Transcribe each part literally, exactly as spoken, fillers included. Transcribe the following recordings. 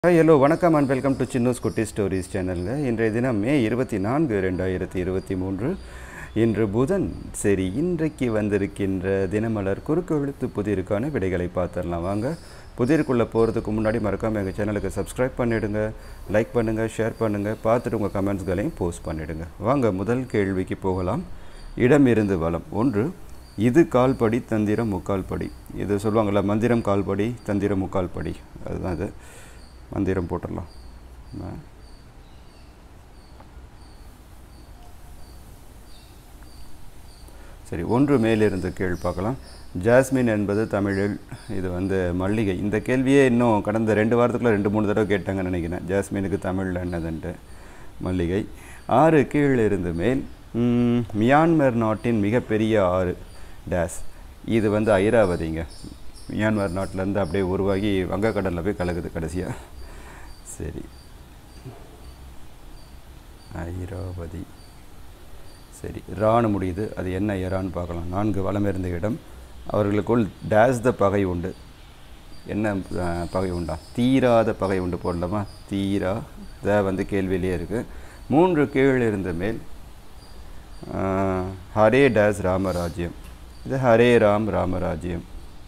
Hi, hello, வணக்கம் and welcome to Chinnu's Kutti Stories channel. இன்றைய தினம் மே இருபத்தி நான்கு இரண்டாயிரத்து இருபத்தி மூன்று இன்று புதன். சரி, இன்றைக்கு வந்திருக்கின்ற தினமலர் குறுக்கு எழுத்து புதிருக்கான விடைகளை பார்த்துடலாம். வாங்க, புதிருக்குள்ளே போகிறதுக்கு முன்னாடி மறக்காமல் எங்கள் சேனலுக்கு சப்ஸ்கிரைப் பண்ணிவிடுங்க, லைக் பண்ணுங்கள், ஷேர் பண்ணுங்கள், பார்த்துட்டு உங்கள் கமெண்ட்ஸ்களையும் போஸ்ட் பண்ணிவிடுங்க. வாங்க, முதல் கேள்விக்கு போகலாம். இடமிருந்து வலம். ஒன்று, இது கால்படி தந்திரம் முக்கால் படி. இது சொல்லுவாங்கள்ல, மந்திரம் கால்படி தந்திரம் முக்கால் படி, அதுதான் இது. மந்திரம் போட்டுடலாம். சரி, ஒன்று மேலிருந்து கேள்வி பார்க்கலாம். ஜாஸ்மின் என்பது தமிழில், இது வந்து மல்லிகை. இந்த கேள்வியே இன்னும் கடந்த ரெண்டு வாரத்துக்குள்ள ரெண்டு மூணு தடவை கேட்டாங்கன்னு நினைக்கிறேன். ஜாஸ்மினுக்கு தமிழில் என்னதுன்ட்டு. மல்லிகை. ஆறு கீழிருந்து மேல். மியான்மர் நாட்டின் மிகப்பெரிய ஆறு டேஸ். இது வந்து ஐராவதிங்க. மியான்மர் நாட்டிலேருந்து அப்படியே உருவாகி வங்கக்கடலில் போய் கலக்குது கடைசியாக. சரி, ஐராவதி. சரி, ராணு முடியுது. அது என்ன எரான்னு பார்க்கலாம். நான்கு வலம் இருந்த இடம். அவர்களுக்குள் டேஸ் த பகை உண்டு. என்ன பகை உண்டா? தீராத பகை உண்டு போடலாமா? தீரா த வந்து கேள்வியிலே இருக்குது. மூன்று கீழ் இருந்த மேல். ஹரே டேஸ் ராமராஜ்யம். இது ஹரே ராம் ராமராஜ்யம்.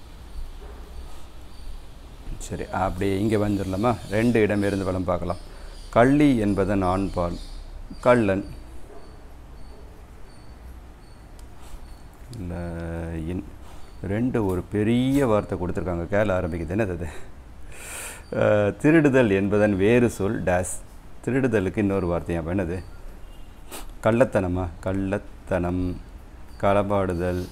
சரி, அப்படியே இங்கே வந்துடலாமா? ரெண்டு இடம் இருந்து வளம் பார்க்கலாம். கள்ளி என்பதன் ஆண்பால். கள்ளன். இல்லை, இன் ரெண்டு ஒரு பெரிய வார்த்தை கொடுத்துருக்காங்க. கேள ஆரம்பிக்குது. என்னது அது? திருடுதல் என்பதன் வேறு சொல் டேஸ். திருடுதலுக்கு இன்னொரு வார்த்தை. அப்போ என்னது? கள்ளத்தனமா? கள்ளத்தனம், களபாடுதல்.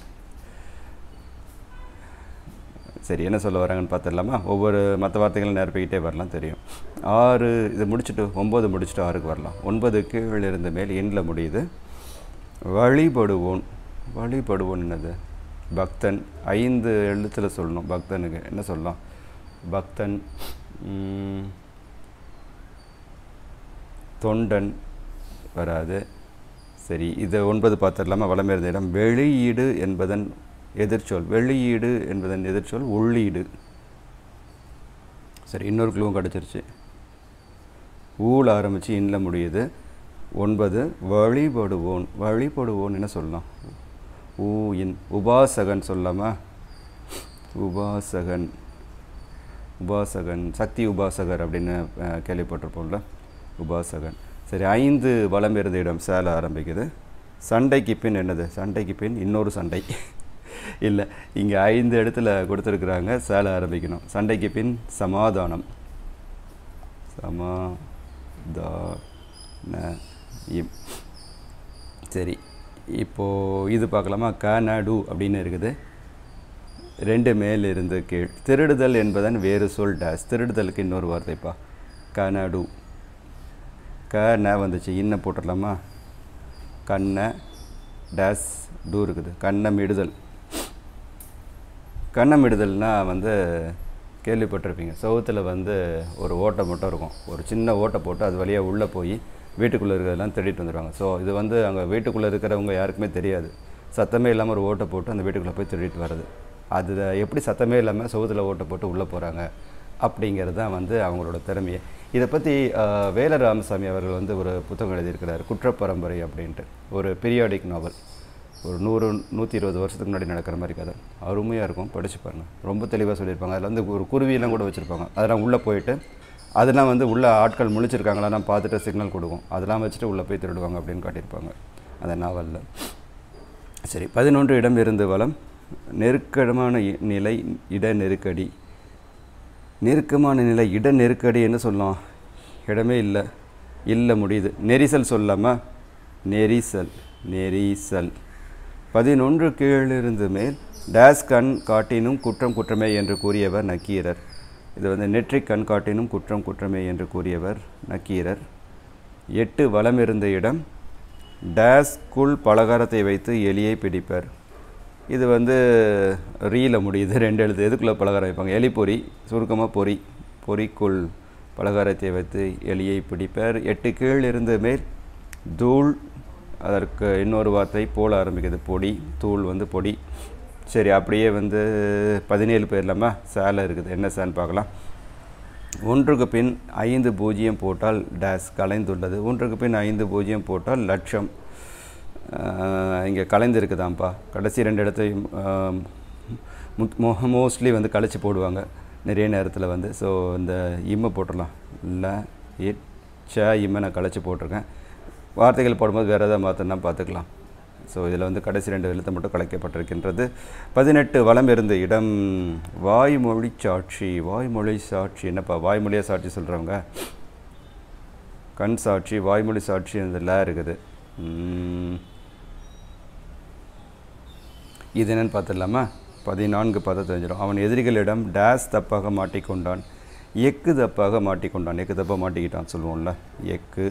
சரி, என்ன சொல்ல வராங்கன்னு பார்த்துடலாமா? ஒவ்வொரு மற்ற வார்த்தைகளும் நிரப்பிக்கிட்டே வரலாம், தெரியும். ஆறு இது முடிச்சுட்டு ஒம்பது முடிச்சுட்டு ஆறுக்கு வரலாம். ஒன்பது கீழ் இருந்த மேல் எண்ணில் முடியுது. வழிபடுவோன். வழிபடுவோன் என்னது? பக்தன். ஐந்து எழுத்தில் சொல்லணும். பக்தனுக்கு என்ன சொல்லலாம்? பக்தன், தொண்டன் வராது. சரி, இதை ஒன்பது பார்த்துடலாமா? வளம் இருந்த இடம். வெளியீடு என்பதன் எதிர்ச்சொல். வெளியீடு என்பதன் எதிர்ச்சொல் உள்ளீடு. சரி, இன்னொரு கிளூவும் கிடச்சிருச்சு. ஊழ ஆரம்பித்து இன்னில் முடியுது. ஒன்பது வழிபடுவோன். வழிபடுவோன் என்ன சொல்லலாம்? ஊ இன். உபாசகன் சொல்லலாமா? உபாசகன். உபாசகன், சக்தி உபாசகர் அப்படின்னு கேள்விப்பட்டிருப்போம்ல, உபாசகன். சரி, ஐந்து வலம் இருந்த இடம். சேல ஆரம்பிக்குது. சண்டைக்கு பின் என்னது? சண்டைக்கு பின் இன்னொரு சண்டை. இல்லை, இங்கே ஐந்து இடத்துல கொடுத்துருக்குறாங்க. சேல ஆரம்பிக்கணும். சண்டைக்கு பின் சமாதானம். சமாதான. சரி, இப்போது இது பார்க்கலாமா? கனடு அப்படின்னு இருக்குது. ரெண்டு மேல் இருந்து கீழ். திருடுதல் என்பதன் வேறு சொல் டேஸ். திருடுதலுக்கு இன்னொரு வார்த்தைப்பா. கனடு. கன வந்துச்சு. இன்ன போட்டுடலாமா? கண்ண டேஸ் டூ இருக்குது. கண்ணமிடுதல். கண்ணமிடுதல்னால் வந்து கேள்விப்பட்டிருப்பீங்க. சவுத்தில் வந்து ஒரு ஓட்டை மட்டும் இருக்கும். ஒரு சின்ன ஓட்டை போட்டு அது வழியாக உள்ளே போய் வீட்டுக்குள்ளே இருக்கிறதெல்லாம் தேடிட்டு வந்துடுவாங்க. ஸோ இது வந்து அங்கே வீட்டுக்குள்ளே இருக்கிறவங்க யாருக்குமே தெரியாது. சத்தமே இல்லாமல் ஒரு ஓட்டை போட்டு அந்த வீட்டுக்குள்ளே போய் தேடிட்டு வர்றது. அது எப்படி சத்தமே இல்லாமல் சவுத்தில் ஓட்டை போட்டு உள்ளே போகிறாங்க அப்படிங்கிறது தான் வந்து அவங்களோட திறமையை. இதை பற்றி வேல ராமசாமி அவர்கள் வந்து ஒரு புத்தகம் எழுதியிருக்கிறார், குற்றப்பரம்பரை அப்படின்ட்டு. ஒரு பீரியாடிக் நாவல். ஒரு நூறு நூற்றி இருபது வருஷத்துக்கு முன்னாடி நடக்கிற மாதிரி கதை. அருமையாக இருக்கும், படித்து பாருங்கள். ரொம்ப தெளிவாக சொல்லியிருப்பாங்க. அதில் வந்து ஒரு குருவியெல்லாம் கூட வச்சுருப்பாங்க. அதெல்லாம் உள்ளே போயிட்டு அதெல்லாம் வந்து உள்ளே ஆட்கள் முழிச்சிருக்காங்களான்னா பார்த்துட்டு சிக்னல் கொடுக்கும். அதெல்லாம் வச்சுட்டு உள்ளே போய் திருடுவாங்க அப்படின்னு காட்டியிருப்பாங்க அந்த நாவலில். சரி, பதினொன்று இடம் இருந்து வலம். நெருக்கமான நிலை இட நெருக்கடி. நெருக்கமான நிலை இட நெருக்கடி என்ன சொல்லலாம்? இடமே இல்லை. இல்லை முடியுது. நெரிசல் சொல்லாமா? நெரிசல். நெரிசல். பதினொன்று கீழிருந்து மேல். டேஸ் கண் காட்டினும் குற்றம் குற்றமே என்று கூறியவர் நக்கீரர். இது வந்து நெற்றிக் கண் காட்டினும் குற்றம் குற்றமே என்று கூறியவர் நக்கீரர். எட்டு வலம் இருந்த இடம். டேஸ்குள் பலகாரத்தை வைத்து எலியை பிடிப்பர். இது வந்து ரீல முடியுது. ரெண்டு எழுத்து. எதுக்குள்ளே பலகாரம் வைப்பாங்க? எலிப்பொறி. சுருக்கமாக பொறி. பொறிக்குள் பலகாரத்தை வைத்து எலியை பிடிப்பர். எட்டு கீழ் இருந்து மேல். தூள். அதற்கு இன்னொரு வார்த்தை போல ஆரம்பிக்குது. பொடி. தூள் வந்து பொடி. சரி, அப்படியே வந்து பதினேழு போயிடலாமா? சேலை இருக்குது. என்ன சேன்னு பார்க்கலாம். ஒன்றுக்கு பின் ஐந்து பூஜ்ஜியம் போட்டால் டேஸ் கலைந்துள்ளது. ஒன்றுக்கு பின் ஐந்து பூஜ்ஜியம் போட்டால் லட்சம். இங்கே கலைந்து இருக்குதாம்ப்பா. கடைசி ரெண்டு இடத்தையும் மோஸ்ட்லி வந்து கழிச்சு போடுவாங்க நிறைய நேரத்தில் வந்து. ஸோ இந்த இம்மை போட்டுடலாம். ல இட் ச இம்மை நான் கழிச்சு போட்டிருக்கேன். வார்த்தைகள் போடும்போது வேறு எதாவது மாற்றினா பார்த்துக்கலாம். ஸோ இதில் வந்து கடைசி ரெண்டு எழுத்து மட்டும் கலைக்கப்பட்டிருக்கின்றது. பதினெட்டு வலம் இருந்து இடம் வாய்மொழி சாட்சி. வாய்மொழி சாட்சி என்னப்பா? வாய்மொழியாக சாட்சி சொல்கிறவங்க கண் சாட்சி, வாய்மொழி சாட்சி இதில் இருக்குது. இது என்னென்னு பார்த்துடலாமா? பதினான்கு பார்த்து தெரிஞ்சிடும். அவன் எதிரிகளிடம் டேஸ் தப்பாக மாட்டிக்கொண்டான். எக்கு தப்பாக மாட்டிக்கொண்டான். எக்கு தப்பாக மாட்டிக்கிட்டான் சொல்லுவோம்ல. எக்கு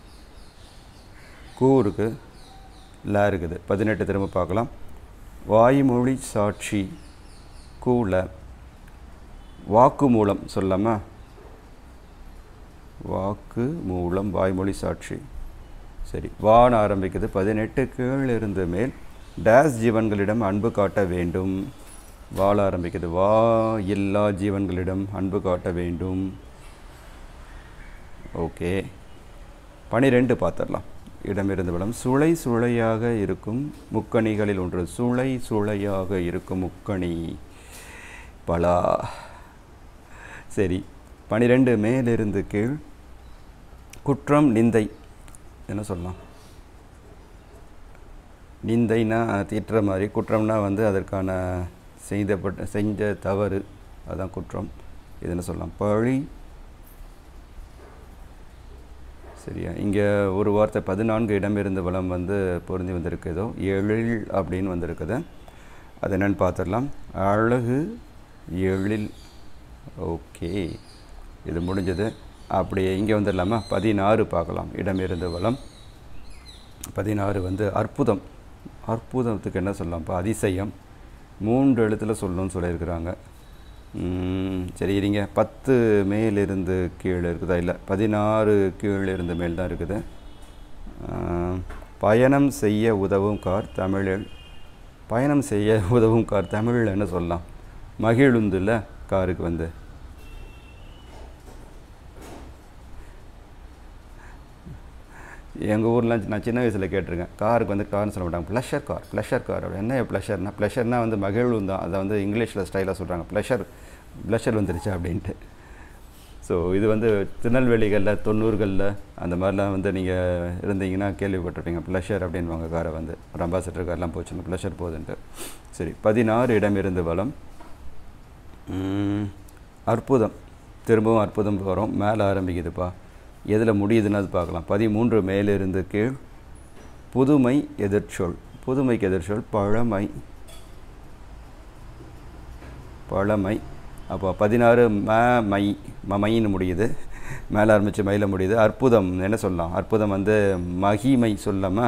கூருக்கு ல இருக்குது. பதினெட்டு திரும்ப பார்க்கலாம். வாய்மொழி சாட்சி கூல. வாக்கு மூலம் சொல்லாமா? வாக்கு மூலம் வாய்மொழி சாட்சி. சரி, வான ஆரம்பிக்குது. பதினெட்டு கீழ் இருந்து மேல் டேஸ் ஜீவன்களிடம் அன்பு காட்ட வேண்டும். வாழ ஆரம்பிக்குது. வா எல்லா ஜீவன்களிடம் அன்பு காட்ட வேண்டும். ஓகே, பனிரெண்டு பார்த்துடலாம். இடமிருந்து வளம் சுளை சுளையாக இருக்கும் முக்கணிகளில் ஒன்று. சுளை சுளையாக இருக்கும் முக்கணி பலா. சரி, பனிரெண்டு மேலிருந்து கீழ் குற்றம் நிந்தை என்ன சொல்லலாம்? நிந்தைனா திட்டுற மாதிரி, குற்றம்னா வந்து அதற்கான செய்தப்பட்ட செஞ்ச தவறு, அதுதான் குற்றம். இது என்ன சொல்லலாம்? பழி. சரியா? இங்கே ஒரு வார்த்தை பதினான்கு இடமிருந்து வளம் வந்து பொருந்தி வந்திருக்கு. ஏதோ எழில் அப்படின்னு வந்திருக்குது. அது என்னென்னு பார்த்துடலாம். அழகு எழில். ஓகே, இது முடிஞ்சது. அப்படியே இங்கே வந்துடலாமா? பதினாறு பார்க்கலாம். இடமிருந்து வளம் பதினாறு வந்து அற்புதம். அற்புதத்துக்கு என்ன சொல்லலாம்ப்பா? அதிசயம். மூன்று எழுத்தில் சொல்லணும்னு சொல்லியிருக்கிறாங்க. சரி இருங்க. பத்து மேலிருந்து கீழே இருக்குதா? இல்லை, பதினாறு கீழே இருந்து மேல் தான் இருக்குது. பயணம் செய்ய உதவும் கார் தமிழில். பயணம் செய்ய உதவும் கார் தமிழில் என்ன சொல்லலாம்? மகிழுந்துல காருக்கு வந்து எங்கள் ஊரில் நான் சின்ன வயசில் கேட்டிருக்கேன். காருக்கு வந்து கார்னு சொல்ல மாட்டாங்க, ப்ளஷர் கார். ப்ளஷர் கார் அப்படி என்ன? ப்ளஷர்னா ப்ளஷர்னால் வந்து மகிழும் தான். அதை வந்து இங்கிலீஷில் ஸ்டைலாக சொல்கிறாங்க. ப்ளஷர் ப்ளஷர் வந்துருச்சு அப்படின்ட்டு. ஸோ இது வந்து திருநெல்வேலிகளில் தொண்ணூறுகளில் அந்த மாதிரிலாம் வந்து நீங்கள் இருந்தீங்கன்னா கேள்விப்பட்டிருப்பீங்க. ப்ளஷர் அப்படின்வாங்க காரை வந்து. ஒரு அம்பாசிடர் கார்லாம் போச்சுன்னா ப்ளஷர் போகுதுன்ட்டு. சரி, பதினாறு இடமிருந்து வளம் அற்புதம். திரும்பவும் அற்புதம் வரும். மேலே ஆரம்பிக்குதுப்பா. எதில் முடியுதுன்னு அது பார்க்கலாம். பதிமூன்று மேலிருந்து கீழ் புதுமை எதிர்ச்சொல். புதுமைக்கு எதிர்ச்சொல் பழமை. பழமை. அப்போ பதினாறு ம மை மமைன்னு முடியுது. மேலே ஆரம்பித்து மயில முடியுது. அற்புதம் என்ன சொல்லலாம்? அற்புதம் வந்து மகிமை சொல்லாமா?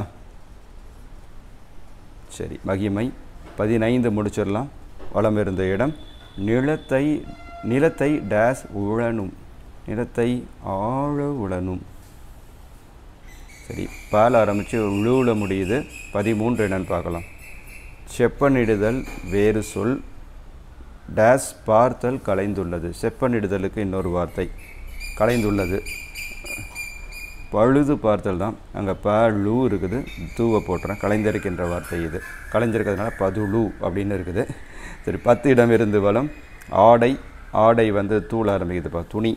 சரி, மகிமை. பதினைந்து முடிச்சிடலாம். வளம் இருந்த இடம் நிலத்தை நிலத்தை டேஸ் உழனும். நிலத்தை ஆழ உழனும். சரி, பால் ஆரம்பித்து உழுவுல முடியுது. பதிமூன்று என்னன்னு பார்க்கலாம். செப்பனிடுதல் வேறு சொல் டேஸ் பார்த்தல் கலைந்துள்ளது. செப்பனிடுதலுக்கு இன்னொரு வார்த்தை கலைந்துள்ளது. பழுது பார்த்தல் தான். அங்கே பழு இருக்குது, தூவை போட்டுறேன். கலைந்திருக்கின்ற வார்த்தை இது. கலைஞ்சிருக்கிறதுனால பதுளு அப்படின்னு இருக்குது. சரி, பத்து இடம் இருந்து வளம் ஆடை. ஆடை வந்து தூள் ஆரம்பிக்குதுப்பா, துணி.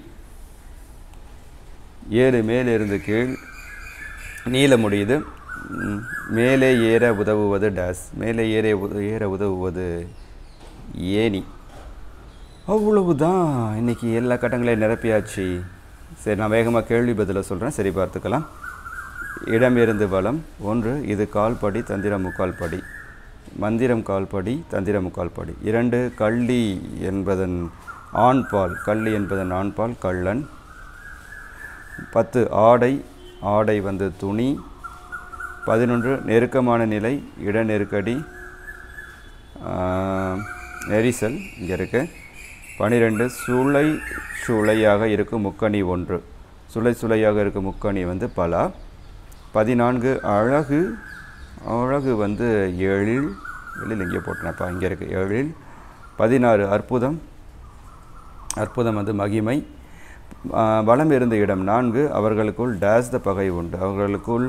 ஏழு மேலிருந்து கீழ் நீல முடியுது. மேலே ஏற உதவுவது டேஸ். மேலே ஏற ஏற உதவுவது ஏணி. அவ்வளவுதான். இன்றைக்கி எல்லா கட்டங்களையும் நிரப்பியாச்சு. சரி, நான் வேகமாக கேள்வி பதிலை சொல்கிறேன், சரி பார்த்துக்கலாம். இடம் இருந்து வளம் ஒன்று. இது கால்படி தந்திரம் முக்கால் படி. மந்திரம் கால்படி தந்திரம் முக்கால் படி. இரண்டு. கள்ளி என்பதன் ஆண்பால். கள்ளி என்பதன் ஆண்பால் கள்ளன். பத்து. ஆடை. ஆடை வந்து துணி. பதினொன்று. நெருக்கமான நிலை இட நெருக்கடி நெரிசல் இங்கே இருக்குது. பன்னிரெண்டு. சுளை சுளையாக இருக்கும் முக்கணி ஒன்று. சுளை சுளையாக இருக்கும் முக்கணி வந்து பலா. பதினான்கு. அழகு. அழகு வந்து எழில். எழில் இங்கே போட்டேனப்பா, இங்கே இருக்குது எழில். பதினாறு. அற்புதம். அற்புதம் வந்து மகிமை. வலம் இருந்த இடம் நான்கு அவர்களுக்குள் டேஸ் த பகை உண்டு அவர்களுக்குள்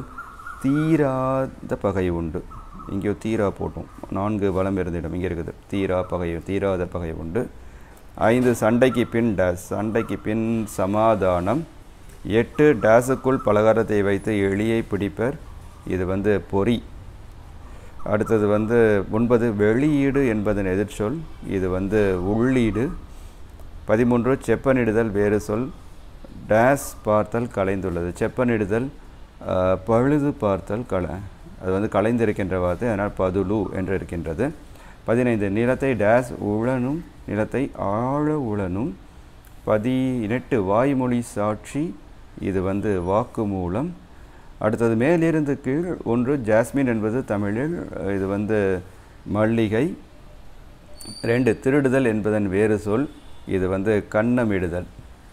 தீராத பகை உண்டு இங்கே தீரா போட்டோம் நான்கு வலம் இருந்த இடம் இங்கே இருக்குது தீரா பகை தீராத பகை உண்டு ஐந்து சண்டைக்கு பின் டேஸ் சண்டைக்கு பின் சமாதானம் எட்டு டேஸுக்குள் பலகாரத்தை வைத்து எலியை பிடிப்பர் இது வந்து பொறி அடுத்தது வந்து ஒன்பது வெளியீடு என்பதன் எதிர்ச்சொல் இது வந்து உள்ளீடு பதிமூன்று செப்பனிடுதல் வேறு சொல் டேஸ் பார்த்தல் கலைந்துள்ளது செப்பனிடுதல் பழுது பார்த்தல் கல அது வந்து கலைந்திருக்கின்ற வார்த்தை அதனால் பதுலு என்று இருக்கின்றது பதினைந்து நிலத்தை டேஸ் உழனும் நிலத்தை ஆழ உழனும் பதினெட்டு வாய்மொழி சாட்சி இது வந்து வாக்கு மூலம் அடுத்தது மேலிருந்து கீழ் ஒன்று ஜாஸ்மின் என்பது தமிழில் இது வந்து மல்லிகை ரெண்டு திருடுதல் என்பதன் வேறு சொல் இது வந்து கன்னமிடுதல்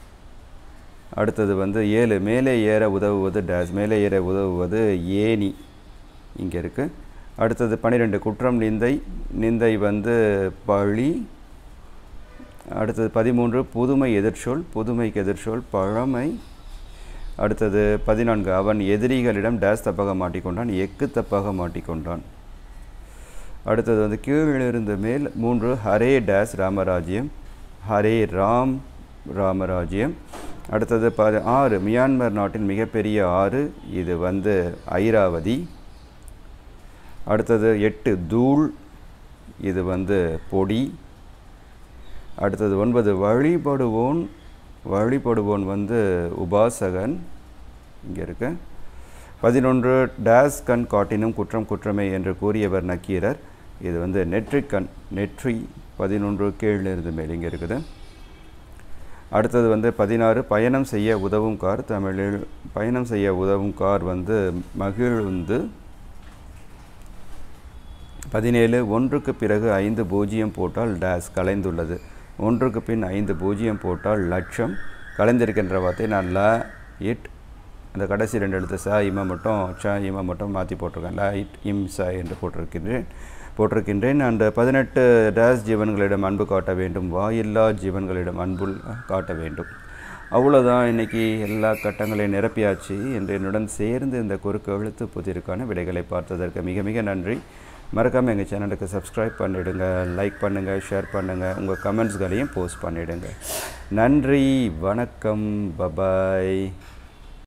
அடுத்தது வந்து ஏழு மேலே ஏற உதவுவது டேஸ் மேலே ஏற உதவுவது ஏணி இங்கே இருக்குது அடுத்தது பன்னிரெண்டு குற்றம் நிந்தை நிந்தை வந்து பழி அடுத்தது பதிமூன்று புதுமை எதிர்ச்சொல் புதுமைக்கு எதிர்ச்சொல் பழமை அடுத்தது பதினான்கு அவன் எதிரிகளிடம் டேஸ் தப்பாக மாட்டிக்கொண்டான் எக்கு தப்பாக மாட்டிக்கொண்டான் அடுத்தது வந்து கீழிருந்து மேல் மூன்று ஹரே டேஸ் ராமராஜ்யம் ஹரே ராம் ராமராஜ்யம் அடுத்தது ப ஆறு மியான்மர் நாட்டின் மிகப்பெரிய ஆறு இது வந்து ஐராவதி அடுத்தது எட்டு தூள் இது வந்து பொடி அடுத்தது ஒன்பது வழிபடுவோன் வழிபடுவோன் வந்து உபாசகன் இங்கே இருக்கு பதினொன்று டேஸ் கண் காட்டினும் குற்றம் குற்றமே என்று கூறியவர் நக்கீரர் இது வந்து நெற்றிக்கண் நெற்றி பதினொன்று கீழிருந்து மேல் இங்கே இருக்குது அடுத்தது வந்து பதினாறு பயணம் செய்ய உதவும் கார் தமிழில் பயணம் செய்ய உதவும் கார் வந்து மகிழுந்து பதினேழு ஒன்றுக்கு பிறகு ஐந்து பூஜ்ஜியம் போட்டால் டேஸ் கலைந்துள்ளது ஒன்றுக்கு பின் ஐந்து பூஜ்ஜியம் போட்டால் லட்சம் கலைந்திருக்கின்ற வார்த்தை நான் ல இட் அந்த கடைசி ரெண்டு எழுத்து ச இம மட்டும் ச இம மட்டும் மாற்றி போட்டிருக்கேன் ல இட் இம் ச என்று போட்டிருக்கின்றேன் போட்டிருக்கின்றேன் அந்த பதினெட்டு டேஸ் ஜீவன்களிடம் அன்பு காட்ட வேண்டும் வாயில்லா ஜீவன்களிடம் அன்பு காட்ட வேண்டும் அவ்வளோதான் இன்றைக்கி எல்லா கட்டங்களையும் நிரப்பியாச்சு என்று என்னுடன் சேர்ந்து இந்த குறுக்கு எழுத்து புதிருக்கான விடைகளை பார்த்ததற்கு மிக மிக நன்றி மறக்காமல் எங்கள் சேனலுக்கு சப்ஸ்கிரைப் பண்ணிவிடுங்க லைக் பண்ணுங்கள் ஷேர் பண்ணுங்கள் உங்கள் கமெண்ட்ஸ்களையும் போஸ்ட் பண்ணிவிடுங்க நன்றி வணக்கம் பபாய்